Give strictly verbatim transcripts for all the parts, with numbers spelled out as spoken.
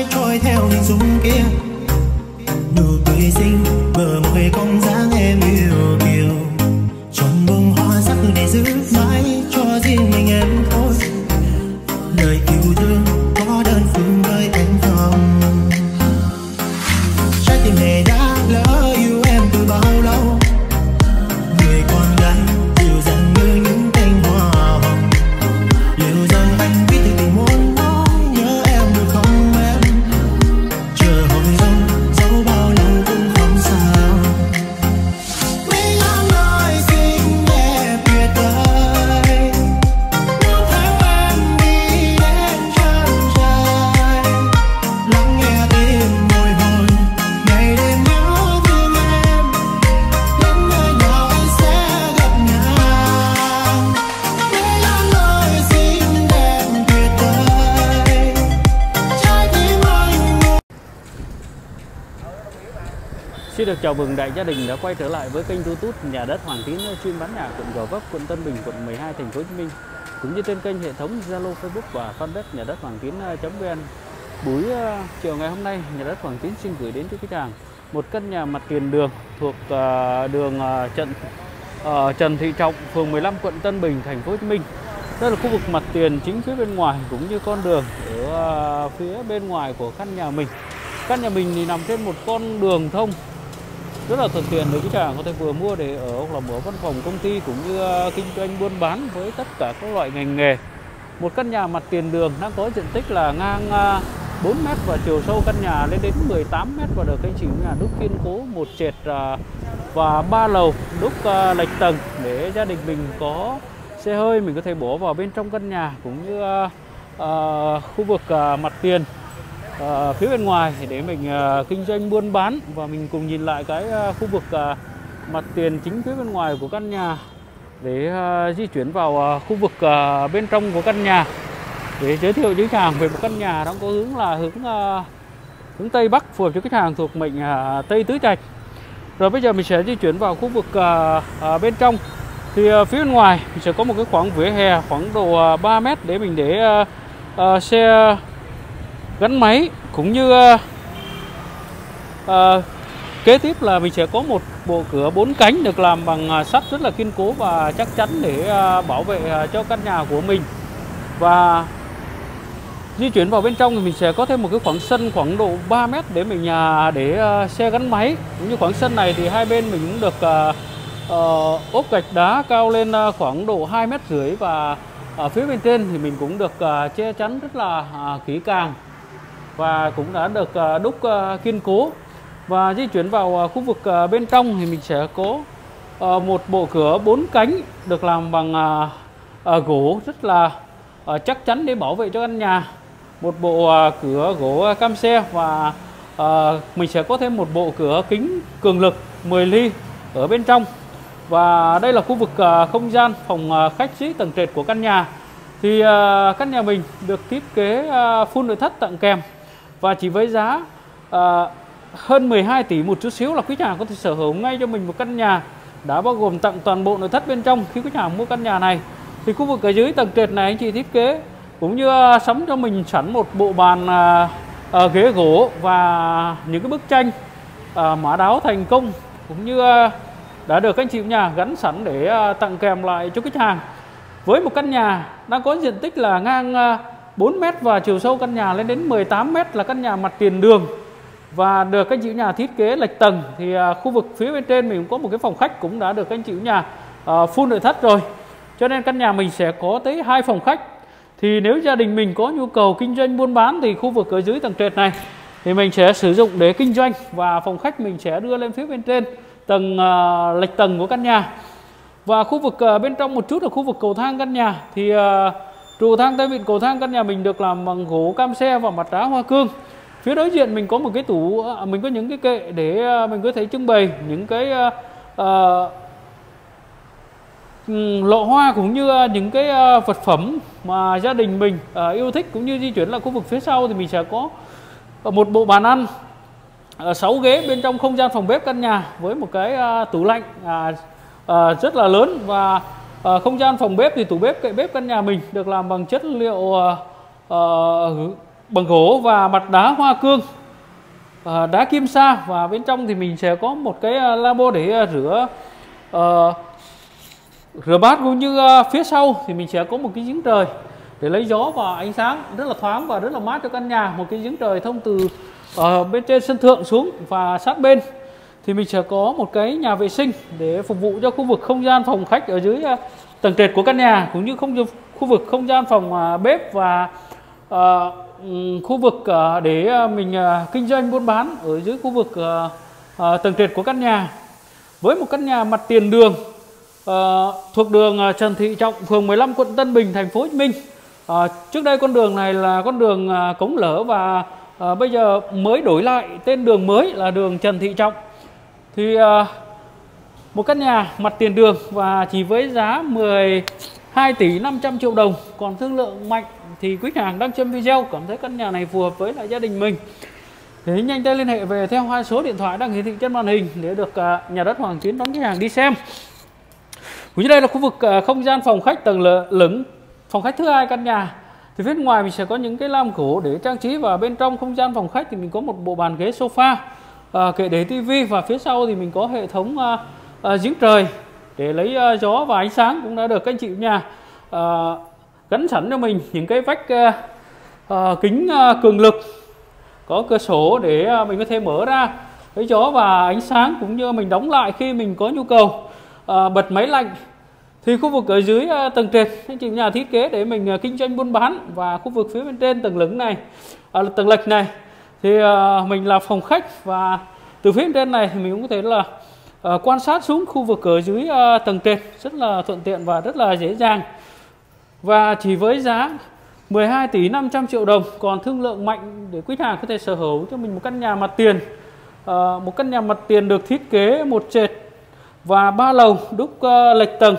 mãi trôi theo hình dung kia. Nụ cười xinh bờ môi cong dáng em yêu kiều, trong bông hoa sắc để giữ mãi cho riêng mình em thôi. Lời yêu thương có đơn phương với anh không? Trái tim này đã lỡ yêu em từ bao lâu, người con gái dịu dàng như những cánh hoa hồng. Liệu rằng anh biết tình muốn nói nhớ em được không em? Chờ hồi lâu dẫu bao lâu cũng không sao. Mấy ngàn lời xinh đẹp tuyệt vời níu theo em đi đến chân trời, lắng nghe tim bồi hồi ngày đêm nhớ thương em. Đến nơi nào anh sẽ gặp nhau. Mấy ngàn lời xinh đẹp tuyệt vời trái tim anh muốn. Xin được chào mừng đại gia đình đã quay trở lại với kênh YouTube Nhà đất Hoàng Tín, chuyên bán nhà quận Gò Vấp, quận Tân Bình, quận mười hai, thành phố Hồ Chí Minh, cũng như trên kênh hệ thống Zalo, Facebook và fanpage Nhà đất Hoàng Tín.vn. Buổi uh, chiều ngày hôm nay, Nhà đất Hoàng Tín xin gửi đến cho khách hàng một căn nhà mặt tiền đường thuộc uh, đường uh, Trần uh, Trần Thị Trọng, phường mười lăm, quận Tân Bình, thành phố Hồ Chí Minh. Đây là khu vực mặt tiền chính phía bên ngoài cũng như con đường ở uh, phía bên ngoài của căn nhà mình. Căn nhà mình thì nằm trên một con đường thông rất là thuận tiện để khách hàng có thể vừa mua để ở hoặc là mở văn phòng công ty cũng như uh, kinh doanh buôn bán với tất cả các loại ngành nghề. Một căn nhà mặt tiền đường đang có diện tích là ngang uh, bốn mét và chiều sâu căn nhà lên đến mười tám mét, và được anh chị nhà đúc kiên cố một trệt uh, và ba lầu đúc uh, lệch tầng để gia đình mình có xe hơi mình có thể bỏ vào bên trong căn nhà, cũng như uh, uh, khu vực uh, mặt tiền uh, phía bên ngoài để mình uh, kinh doanh buôn bán. Và mình cùng nhìn lại cái uh, khu vực uh, mặt tiền chính phía bên ngoài của căn nhà để uh, di chuyển vào uh, khu vực uh, bên trong của căn nhà để giới thiệu với khách hàng về một căn nhà đang có hướng là hướng uh, hướng Tây Bắc, phù hợp cho khách hàng thuộc mệnh uh, Tây Tứ Trạch. Rồi bây giờ mình sẽ di chuyển vào khu vực uh, uh, bên trong. Thì uh, phía bên ngoài mình sẽ có một cái khoảng vỉa hè khoảng độ uh, ba mét để mình để uh, uh, xe gắn máy, cũng như uh, uh, kế tiếp là mình sẽ có một bộ cửa bốn cánh được làm bằng uh, sắt rất là kiên cố và chắc chắn để uh, bảo vệ uh, cho căn nhà của mình. Và di chuyển vào bên trong thì mình sẽ có thêm một cái khoảng sân khoảng độ ba mét để mình uh, để uh, xe gắn máy. Cũng như khoảng sân này thì hai bên mình cũng được uh, uh, ốp gạch đá cao lên uh, khoảng độ hai mét rưỡi, và ở phía bên trên thì mình cũng được uh, che chắn rất là uh, kỹ càng và cũng đã được uh, đúc uh, kiên cố. Và di chuyển vào uh, khu vực uh, bên trong thì mình sẽ có uh, một bộ cửa bốn cánh được làm bằng uh, uh, gỗ rất là uh, chắc chắn để bảo vệ cho căn nhà. Một bộ uh, cửa gỗ cam xe, và uh, mình sẽ có thêm một bộ cửa kính cường lực mười ly ở bên trong. Và đây là khu vực uh, không gian phòng uh, khách dưới tầng trệt của căn nhà. Thì uh, căn nhà mình được thiết kế uh, full nội thất tặng kèm, và chỉ với giá uh, hơn mười hai tỷ một chút xíu là quý khách hàng có thể sở hữu ngay cho mình một căn nhà đã bao gồm tặng toàn bộ nội thất bên trong. Khi quý khách hàng mua căn nhà này thì khu vực ở dưới tầng trệt này anh chị thiết kế cũng như uh, sắm cho mình sẵn một bộ bàn uh, uh, ghế gỗ và những cái bức tranh uh, mã đáo thành công, cũng như uh, đã được anh chị nhà gắn sẵn để uh, tặng kèm lại cho khách hàng. Với một căn nhà đang có diện tích là ngang uh, bốn mét và chiều sâu căn nhà lên đến mười tám mét, là căn nhà mặt tiền đường và được anh chị nhà thiết kế lệch tầng. Thì uh, khu vực phía bên trên mình cũng có một cái phòng khách cũng đã được anh chị nhà uh, full nội thất rồi, cho nên căn nhà mình sẽ có tới hai phòng khách. Thì nếu gia đình mình có nhu cầu kinh doanh buôn bán thì khu vực ở dưới tầng trệt này thì mình sẽ sử dụng để kinh doanh, và phòng khách mình sẽ đưa lên phía bên trên tầng uh, lệch tầng của căn nhà. Và khu vực uh, bên trong một chút là khu vực cầu thang căn nhà, thì uh, trụ thang tay vịn cầu thang căn nhà mình được làm bằng gỗ cam xe và mặt đá hoa cương. Phía đối diện mình có một cái tủ, uh, mình có những cái kệ để uh, mình có thể trưng bày những cái uh, uh, lọ hoa cũng như uh, những cái uh, vật phẩm mà gia đình mình uh, yêu thích. Cũng như di chuyển là khu vực phía sau thì mình sẽ có uh, một bộ bàn ăn, sáu ghế bên trong không gian phòng bếp căn nhà với một cái uh, tủ lạnh uh, uh, rất là lớn. Và uh, không gian phòng bếp thì tủ bếp, kệ bếp căn nhà mình được làm bằng chất liệu uh, uh, bằng gỗ và mặt đá hoa cương, uh, đá kim sa, và bên trong thì mình sẽ có một cái lavabo để uh, rửa uh, rửa bát, cũng như uh, phía sau thì mình sẽ có một cái giếng trời để lấy gió và ánh sáng rất là thoáng và rất là mát cho căn nhà. Một cái giếng trời thông từ uh, bên trên sân thượng xuống, và sát bên thì mình sẽ có một cái nhà vệ sinh để phục vụ cho khu vực không gian phòng khách ở dưới uh, tầng trệt của căn nhà, cũng như không khu vực không gian phòng uh, bếp và uh, khu vực uh, để uh, mình uh, kinh doanh buôn bán ở dưới khu vực uh, uh, tầng trệt của căn nhà. Với một căn nhà mặt tiền đường uh, thuộc đường uh, Trần Thị Trọng, phường mười lăm, quận Tân Bình, thành phố Hồ Chí Minh. Uh, trước đây con đường này là con đường uh, cống lở, và uh, bây giờ mới đổi lại tên đường mới là đường Trần Thị Trọng. Thì uh, một căn nhà mặt tiền đường và chỉ với giá mười hai tỷ năm trăm triệu đồng. Còn thương lượng mạnh thì quý khách hàng đang xem video cảm thấy căn nhà này phù hợp với lại gia đình mình thì nhanh tay liên hệ về theo hai số điện thoại đang hiển thị trên màn hình để được uh, Nhà đất Hoàng Tiến đón khách hàng đi xem. Cũng như đây là khu vực uh, không gian phòng khách tầng lửng, phòng khách thứ hai căn nhà. Thì phía ngoài mình sẽ có những cái lam gỗ để trang trí, và bên trong không gian phòng khách thì mình có một bộ bàn ghế sofa, uh, kệ để tivi, và phía sau thì mình có hệ thống uh, uh, giếng trời để lấy uh, gió và ánh sáng, cũng đã được các anh chị nhà uh, gắn sẵn cho mình những cái vách uh, uh, kính uh, cường lực, có cửa sổ để uh, mình có thể mở ra lấy gió và ánh sáng, cũng như mình đóng lại khi mình có nhu cầu uh, bật máy lạnh. Thì khu vực ở dưới uh, tầng trệt anh chị nhà thiết kế để mình uh, kinh doanh buôn bán, và khu vực phía bên trên tầng lửng này, uh, tầng lệch này thì uh, mình là phòng khách, và từ phía bên trên này thì mình cũng có thể là uh, quan sát xuống khu vực ở dưới uh, tầng trệt rất là thuận tiện và rất là dễ dàng. Và chỉ với giá mười hai tỷ năm trăm triệu đồng, còn thương lượng mạnh để quý hàng có thể sở hữu cho mình một căn nhà mặt tiền. uh, Một căn nhà mặt tiền được thiết kế một trệt và ba lầu đúc uh, lệch tầng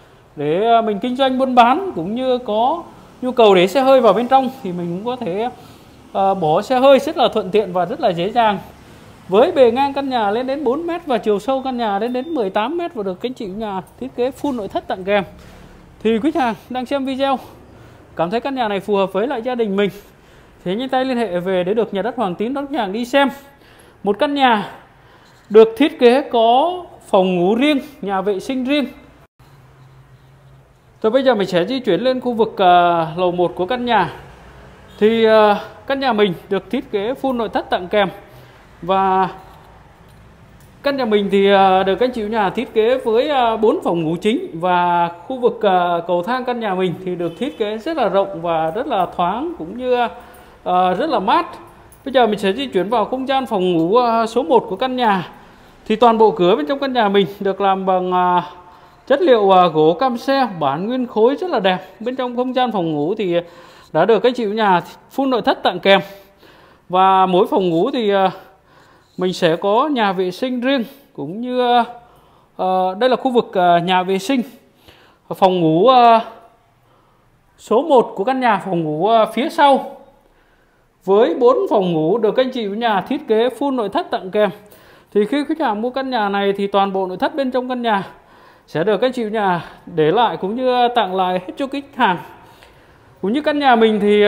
để uh, mình kinh doanh buôn bán, cũng như có nhu cầu để xe hơi vào bên trong thì mình cũng có thể uh, bỏ xe hơi rất là thuận tiện và rất là dễ dàng. Với bề ngang căn nhà lên đến bốn mét và chiều sâu căn nhà lên đến mười tám mét, và được các anh chị nhà thiết kế full nội thất tặng kèm. Thì quý hàng đang xem video cảm thấy căn nhà này phù hợp với lại gia đình mình thì nhanh tay liên hệ về để được Nhà đất Hoàng Tín đón khách hàng đi xem. Một căn nhà được thiết kế có phòng ngủ riêng, nhà vệ sinh riêng. Rồi bây giờ mình sẽ di chuyển lên khu vực uh, lầu một của căn nhà. Thì uh, căn nhà mình được thiết kế full nội thất tặng kèm, và căn nhà mình thì uh, được các anh chị nhà thiết kế với bốn uh, phòng ngủ chính, và khu vực uh, cầu thang căn nhà mình thì được thiết kế rất là rộng và rất là thoáng, cũng như uh, rất là mát. Bây giờ mình sẽ di chuyển vào không gian phòng ngủ uh, số một của căn nhà. Thì toàn bộ cửa bên trong căn nhà mình được làm bằng uh, chất liệu uh, gỗ cam xe bản nguyên khối rất là đẹp. Bên trong không gian phòng ngủ thì đã được các anh chị nhà full nội thất tặng kèm, và mỗi phòng ngủ thì uh, mình sẽ có nhà vệ sinh riêng, cũng như uh, đây là khu vực uh, nhà vệ sinh. Phòng ngủ uh, số một của căn nhà, phòng ngủ uh, phía sau với bốn phòng ngủ được các anh chị nhà thiết kế full nội thất tặng kèm. Thì khi khách hàng mua căn nhà này thì toàn bộ nội thất bên trong căn nhà sẽ được các anh chị nhà để lại, cũng như tặng lại hết cho khách hàng. Cũng như căn nhà mình thì uh,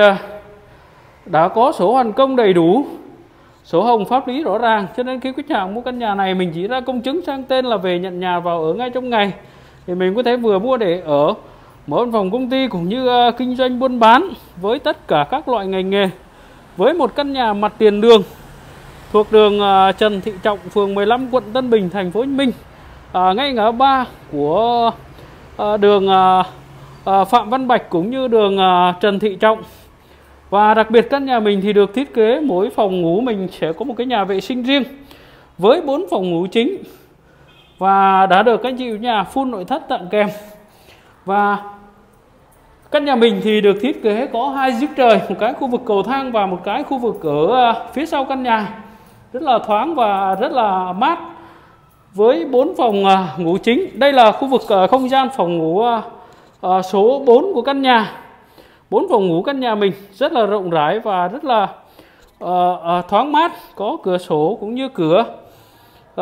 đã có sổ hoàn công đầy đủ, sổ hồng pháp lý rõ ràng, cho nên khi khách hàng mua căn nhà này mình chỉ ra công chứng sang tên là về nhận nhà vào ở ngay trong ngày, thì mình có thể vừa mua để ở, mở văn phòng công ty, cũng như uh, kinh doanh buôn bán với tất cả các loại ngành nghề. Với một căn nhà mặt tiền đường thuộc đường uh, Trần Thị Trọng, phường mười lăm, quận Tân Bình, thành phố Hồ Chí Minh, uh, ngay ngã ba của uh, đường uh, uh, Phạm Văn Bạch, cũng như đường uh, Trần Thị Trọng. Và đặc biệt căn nhà mình thì được thiết kế mỗi phòng ngủ mình sẽ có một cái nhà vệ sinh riêng với bốn phòng ngủ chính, và đã được các anh chị nhà full nội thất tặng kèm. Và căn nhà mình thì được thiết kế có hai giếng trời, một cái khu vực cầu thang và một cái khu vực ở phía sau căn nhà, rất là thoáng và rất là mát, với bốn phòng ngủ chính. Đây là khu vực không gian phòng ngủ số bốn của căn nhà. Bốn phòng ngủ căn nhà mình rất là rộng rãi và rất là uh, uh, thoáng mát, có cửa sổ cũng như cửa uh,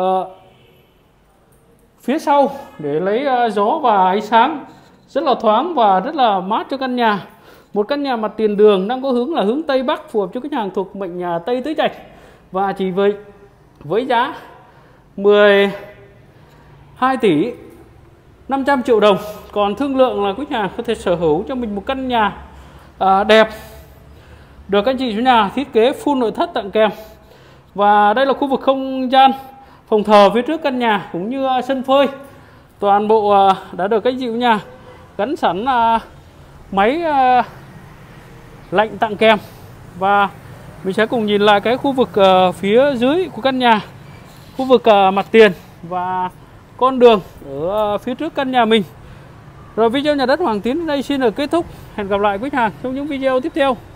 phía sau để lấy uh, gió và ánh sáng, rất là thoáng và rất là mát cho căn nhà. Một căn nhà mặt tiền đường đang có hướng là hướng Tây Bắc, phù hợp cho khách hàng thuộc mệnh nhà Tây Tứ Trạch, và chỉ với với giá mười hai tỷ năm trăm triệu đồng. Còn thương lượng là khách hàng có thể sở hữu cho mình một căn nhà à, đẹp, được anh chị chủ nhà thiết kế full nội thất tặng kèm. Và đây là khu vực không gian phòng thờ phía trước căn nhà cũng như sân phơi, toàn bộ à, đã được anh chị chủ nhà gắn sẵn à, máy à, lạnh tặng kèm. Và mình sẽ cùng nhìn lại cái khu vực uh, phía dưới của căn nhà, khu vực uh, mặt tiền và con đường ở uh, phía trước căn nhà mình. Rồi video nhà đất Hoàng Tiến đây xin được kết thúc. Hẹn gặp lại quý khách hàng trong những video tiếp theo.